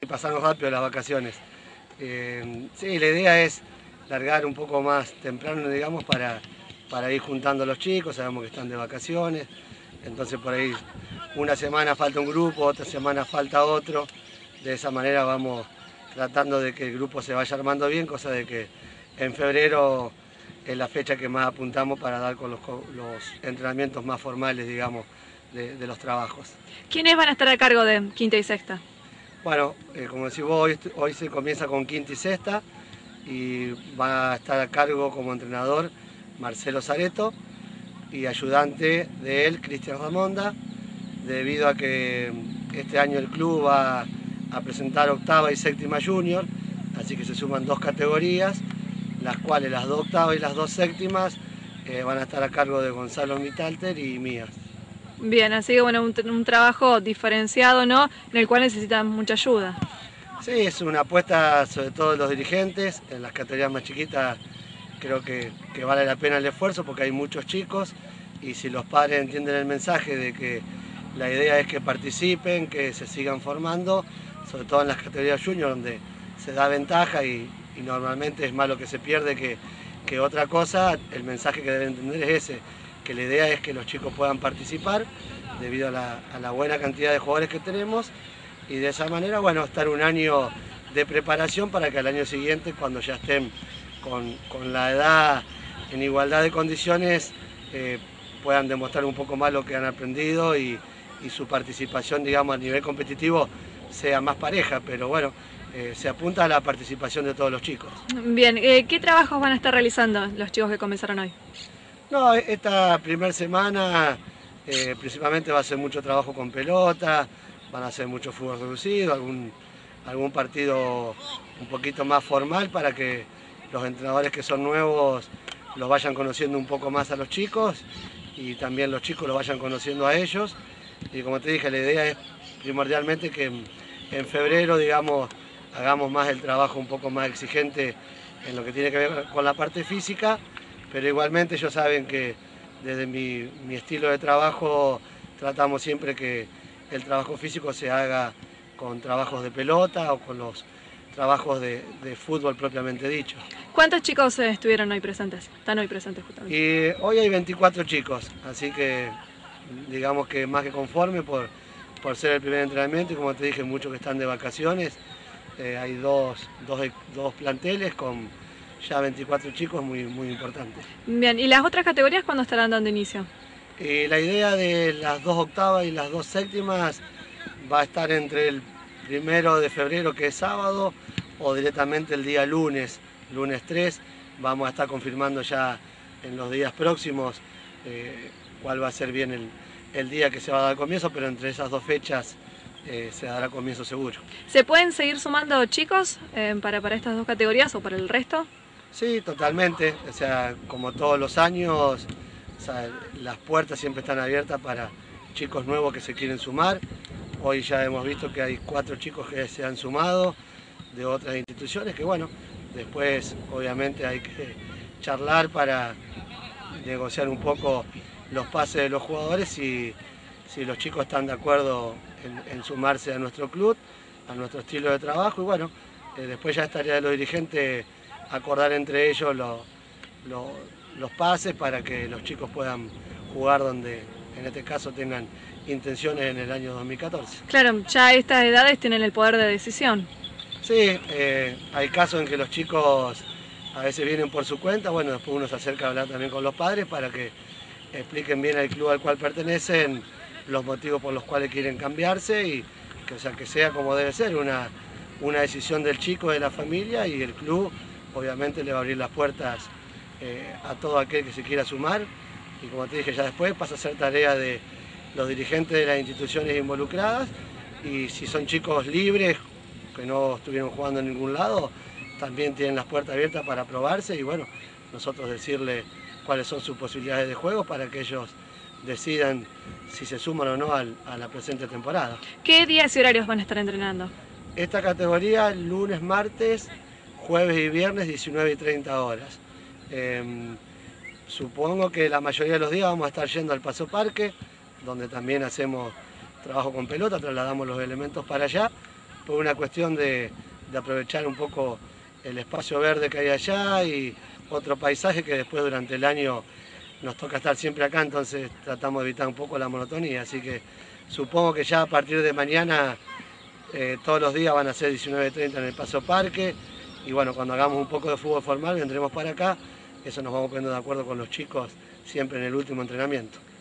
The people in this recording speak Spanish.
Pasaron rápido las vacaciones. Sí, la idea es largar un poco más temprano, digamos, para ir juntando a los chicos. Sabemos que están de vacaciones, entonces por ahí una semana falta un grupo, otra semana falta otro. De esa manera vamos tratando de que el grupo se vaya armando bien, cosa de que en febrero es la fecha que más apuntamos para dar con los entrenamientos más formales, digamos, de los trabajos. ¿Quiénes van a estar a cargo de quinta y sexta? Bueno, como decís vos, hoy se comienza con quinta y sexta y va a estar a cargo como entrenador Marcelo Zareto y ayudante de él Cristian Ramonda, debido a que este año el club va a presentar octava y séptima junior, así que se suman 2 categorías, las cuales las 2 octavas y las 2 séptimas van a estar a cargo de Gonzalo Mitalter y mías. Bien, así que bueno, un trabajo diferenciado, ¿no? En el cual necesitan mucha ayuda. Sí, es una apuesta sobre todo de los dirigentes. En las categorías más chiquitas creo que vale la pena el esfuerzo porque hay muchos chicos y si los padres entienden el mensaje de que la idea es que participen, que se sigan formando, sobre todo en las categorías junior donde se da ventaja y normalmente es más lo que se pierde que otra cosa, el mensaje que deben entender es ese, que la idea es que los chicos puedan participar debido a la buena cantidad de jugadores que tenemos y de esa manera, bueno, estar un año de preparación para que al año siguiente, cuando ya estén con la edad en igualdad de condiciones, puedan demostrar un poco más lo que han aprendido y su participación, digamos, a nivel competitivo sea más pareja, pero bueno, se apunta a la participación de todos los chicos. Bien, ¿qué trabajos van a estar realizando los chicos que comenzaron hoy? No, esta primera semana principalmente va a ser mucho trabajo con pelota, van a hacer mucho fútbol reducido, algún partido un poquito más formal para que los entrenadores que son nuevos los vayan conociendo un poco más a los chicos y también los chicos los vayan conociendo a ellos. Y como te dije, la idea es primordialmente que en febrero, digamos, hagamos más el trabajo un poco más exigente en lo que tiene que ver con la parte física, pero igualmente ellos saben que desde mi estilo de trabajo tratamos siempre que el trabajo físico se haga con trabajos de pelota o con los trabajos de fútbol propiamente dicho. ¿Cuántos chicos estuvieron hoy presentes? Están hoy presentes justamente. Y hoy hay 24 chicos, así que digamos que más que conforme por ser el primer entrenamiento y como te dije, muchos que están de vacaciones. Hay dos planteles con ya 24 chicos muy importantes. Bien, ¿y las otras categorías cuándo estarán dando inicio? La idea de las 2 octavas y las 2 séptimas va a estar entre el 1 de febrero, que es sábado, o directamente el día lunes 3. Vamos a estar confirmando ya en los días próximos cuál va a ser bien el día que se va a dar comienzo, pero entre esas 2 fechas se dará comienzo seguro. ¿Se pueden seguir sumando chicos para estas 2 categorías o para el resto? Sí, totalmente. O sea, como todos los años, o sea, las puertas siempre están abiertas para chicos nuevos que se quieren sumar. Hoy ya hemos visto que hay 4 chicos que se han sumado de otras instituciones, que bueno, después obviamente hay que charlar para negociar un poco los pases de los jugadores y si los chicos están de acuerdo en sumarse a nuestro club, a nuestro estilo de trabajo y bueno, después ya estaría de los dirigentes acordar entre ellos los pases para que los chicos puedan jugar donde en este caso tengan intenciones en el año 2014. Claro, ya estas edades tienen el poder de decisión. Sí, hay casos en que los chicos a veces vienen por su cuenta, bueno, después uno se acerca a hablar también con los padres para que expliquen bien al club al cual pertenecen los motivos por los cuales quieren cambiarse y que, o sea, que sea como debe ser, una decisión del chico, de la familia y el club obviamente le va a abrir las puertas a todo aquel que se quiera sumar y como te dije ya después pasa a ser tarea de los dirigentes de las instituciones involucradas y si son chicos libres que no estuvieron jugando en ningún lado también tienen las puertas abiertas para probarse y bueno, nosotros decirle cuáles son sus posibilidades de juego para que ellos decidan si se suman o no a la presente temporada. ¿Qué días y horarios van a estar entrenando? Esta categoría lunes, martes, jueves y viernes 19 y 30 horas. Supongo que la mayoría de los días vamos a estar yendo al Paso Parque, donde también hacemos trabajo con pelota, trasladamos los elementos para allá, por una cuestión de aprovechar un poco el espacio verde que hay allá y otro paisaje que después durante el año nos toca estar siempre acá, entonces tratamos de evitar un poco la monotonía, así que supongo que ya a partir de mañana todos los días van a ser 19:30 en el Paso Parque y bueno, cuando hagamos un poco de fútbol formal vendremos para acá, eso nos vamos poniendo de acuerdo con los chicos siempre en el último entrenamiento.